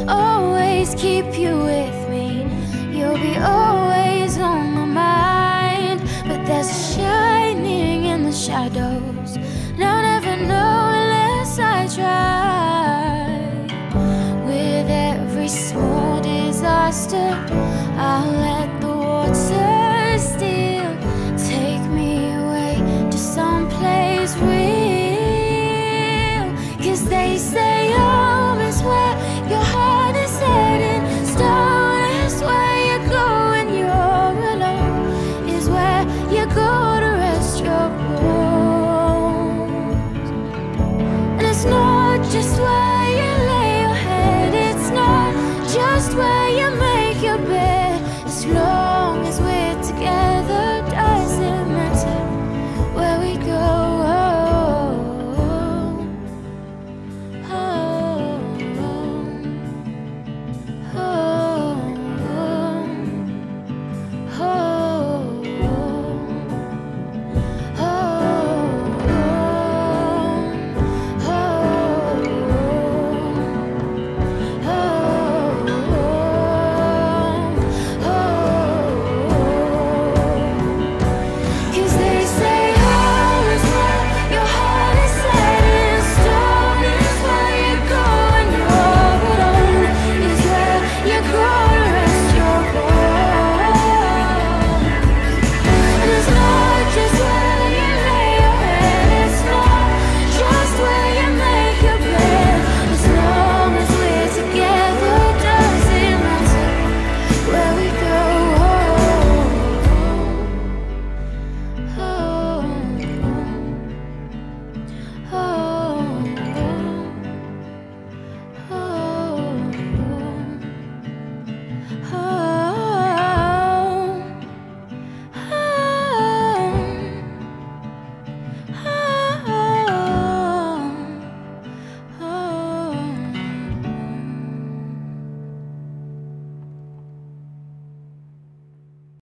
always keep you with me. You'll be always on my mind. But there's a shining in the shadows, and I'll never know unless I try. With every small disaster, I'll let